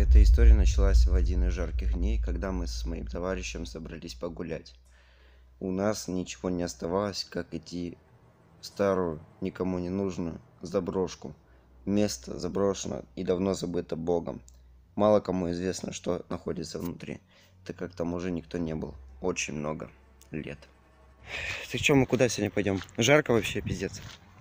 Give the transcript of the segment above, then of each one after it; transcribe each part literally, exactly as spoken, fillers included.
Эта история началась в один из жарких дней, когда мы с моим товарищем собрались погулять. У нас ничего не оставалось, как идти в старую, никому не нужную заброшку. Место заброшено и давно забыто Богом. Мало кому известно, что находится внутри, так как там уже никто не был. Очень много лет. Ты чё, мы куда сегодня пойдем? Жарко вообще, пиздец.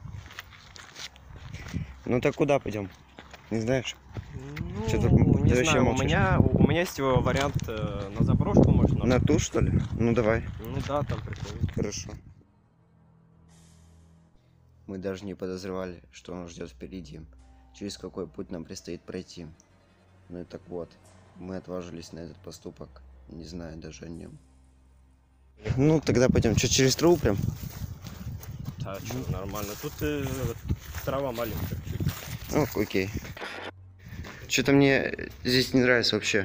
Ну так куда пойдем? Не знаешь? Ну, Чё ты- не ты вообще знаю, у молчишь? меня, у меня есть его вариант э, на заброшку можно. На ту, что ли? Ну давай. Ну да, там прикольно. Хорошо. Мы даже не подозревали, что нас ждет впереди, через какой путь нам предстоит пройти. Ну и так вот, мы отважились на этот поступок, не зная даже о нем. Ну, тогда пойдем. Что, через траву прям? Да, что, нормально. Тут э, трава маленькая. Ну, окей. Что-то мне здесь не нравится вообще.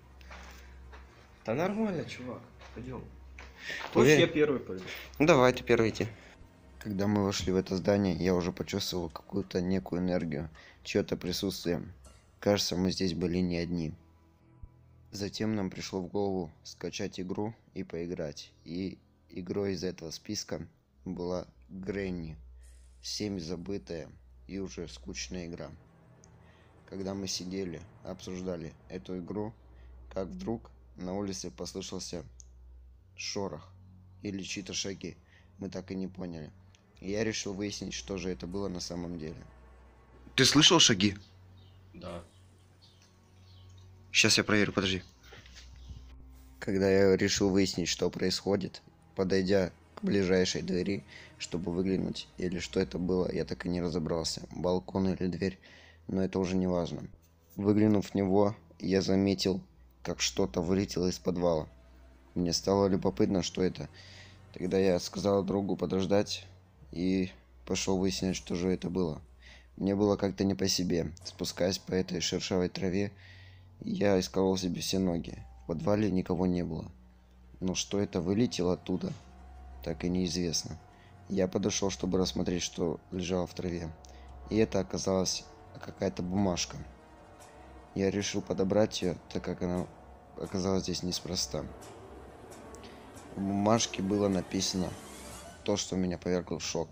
Да нормально, чувак. Пойдем. Уверен? я первый пойду. Ну, давай, ты первый иди. Когда мы вошли в это здание, я уже почувствовал какую-то некую энергию, чье-то присутствие. Кажется, мы здесь были не одни. Затем нам пришло в голову скачать игру и поиграть. И игрой из этого списка была Гренни. Всеми забытая и уже скучная игра. Когда мы сидели, обсуждали эту игру, как вдруг на улице послышался шорох или чьи-то шаги. Мы так и не поняли. И я решил выяснить, что же это было на самом деле. Ты слышал шаги? Да. Сейчас я проверю, подожди. Когда я решил выяснить, что происходит, подойдя к ближайшей двери, чтобы выглянуть, или что это было, я так и не разобрался, балкон или дверь, но это уже не важно. Выглянув в него, я заметил, как что-то вылетело из подвала. Мне стало любопытно, что это. Тогда я сказал другу подождать и пошел выяснять, что же это было. Мне было как-то не по себе. Спускаясь по этой шершавой траве, я искал себе все ноги. В подвале никого не было. Но что это вылетело оттуда, так и неизвестно. Я подошел, чтобы рассмотреть, что лежало в траве. И это оказалась какая-то бумажка. Я решил подобрать ее, так как она оказалась здесь неспроста. В бумажке было написано то, что меня повергло в шок.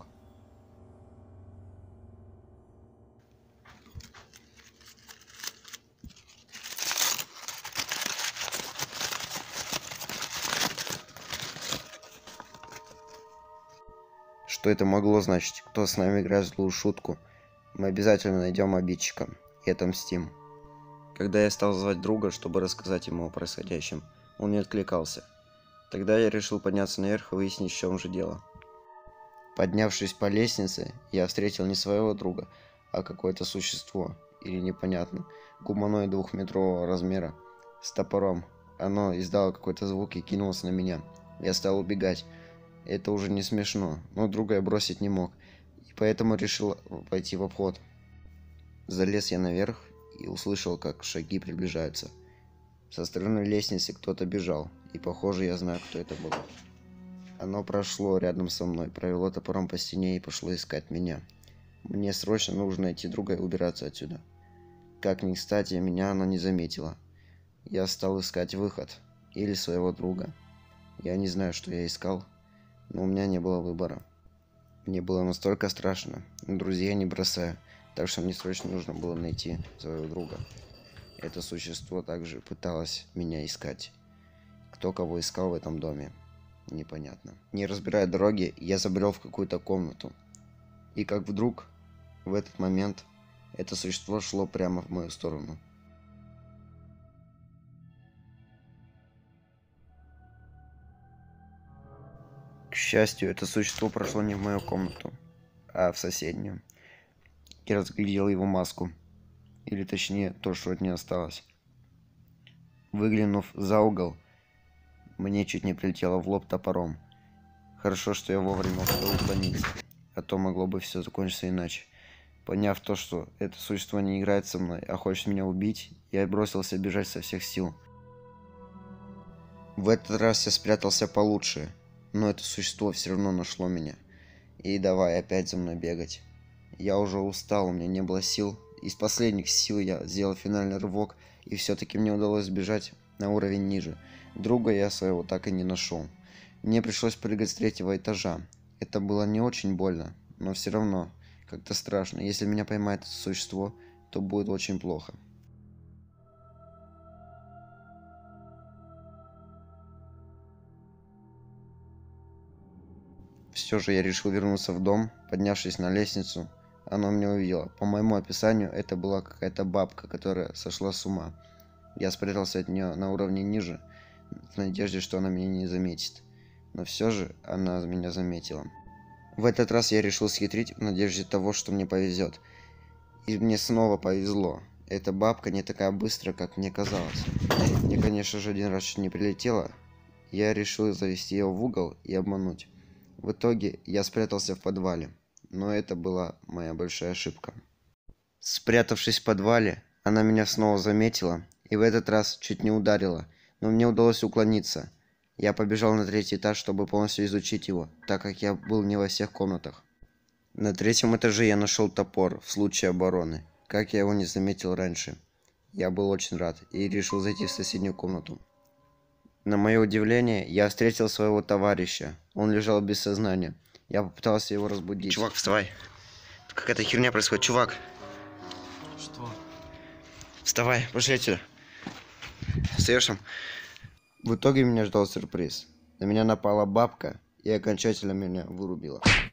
Что это могло значить? Кто с нами играет в злую шутку? Мы обязательно найдем обидчика и отомстим. Когда я стал звать друга, чтобы рассказать ему о происходящем, он не откликался. Тогда я решил подняться наверх и выяснить, в чем же дело. Поднявшись по лестнице, я встретил не своего друга, а какое-то существо, или непонятно, гуманоид двухметрового размера, с топором. Оно издало какой-то звук и кинулось на меня. Я стал убегать. Это уже не смешно, но друга я бросить не мог, и поэтому решил пойти в обход. Залез я наверх и услышал, как шаги приближаются. Со стороны лестницы кто-то бежал, и похоже, я знаю, кто это был. Оно прошло рядом со мной, провело топором по стене и пошло искать меня. Мне срочно нужно найти друга и убираться отсюда. Как ни кстати, меня оно не заметило. Я стал искать выход, или своего друга. Я не знаю, что я искал, но у меня не было выбора. Мне было настолько страшно, но друзей я не бросаю, так что мне срочно нужно было найти своего друга. Это существо также пыталось меня искать. Кто кого искал в этом доме, непонятно. Не разбирая дороги, я забрел в какую-то комнату. И как вдруг, в этот момент, это существо шло прямо в мою сторону. К счастью, это существо прошло не в мою комнату, а в соседнюю. Я разглядел его маску. Или точнее, то, что от нее осталось. Выглянув за угол, мне чуть не прилетело в лоб топором. Хорошо, что я вовремя успел уклониться, а то могло бы все закончиться иначе. Поняв то, что это существо не играет со мной, а хочет меня убить, я бросился бежать со всех сил. В этот раз я спрятался получше, но это существо все равно нашло меня. И давай опять за мной бегать. Я уже устал, у меня не было сил, из последних сил я сделал финальный рывок, и все-таки мне удалось сбежать на уровень ниже. Друга я своего так и не нашел. Мне пришлось прыгать с третьего этажа. Это было не очень больно, но все равно как-то страшно. Если меня поймает это существо, то будет очень плохо. Все же я решил вернуться в дом. Поднявшись на лестницу, она меня увидела. По моему описанию, это была какая-то бабка, которая сошла с ума. Я спрятался от нее на уровне ниже, в надежде, что она меня не заметит. Но все же она меня заметила. В этот раз я решил схитрить в надежде того, что мне повезет. И мне снова повезло. Эта бабка не такая быстрая, как мне казалось. Мне, конечно же, один раз чуть не прилетело. Я решил завести ее в угол и обмануть. В итоге я спрятался в подвале. Но это была моя большая ошибка. Спрятавшись в подвале, она меня снова заметила и в этот раз чуть не ударила. Но мне удалось уклониться. Я побежал на третий этаж, чтобы полностью изучить его, так как я был не во всех комнатах. На третьем этаже я нашел топор в случае обороны, как я его не заметил раньше. Я был очень рад и решил зайти в соседнюю комнату. На мое удивление, я встретил своего товарища. Он лежал без сознания. Я попытался его разбудить. Чувак, вставай. Какая-то херня происходит. Чувак. Что? Вставай, пошли отсюда. Встаешь там? В итоге меня ждал сюрприз. На меня напала бабка и окончательно меня вырубила.